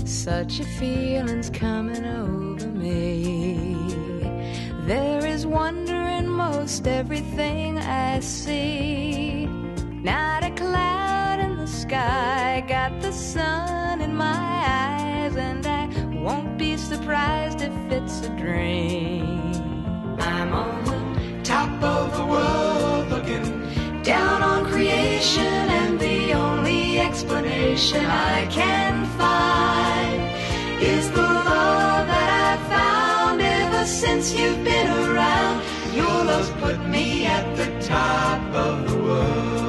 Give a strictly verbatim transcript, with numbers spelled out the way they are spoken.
Such a feeling's coming over me. There is wonder in most everything I see. Not a cloud in the sky, got the sun in my eyes, and I won't be surprised if it's a dream. I'm on the top of the world looking down on creation, and the only explanation I can find is the love that I've found ever since you've been around. Your love's put me at the top of the world.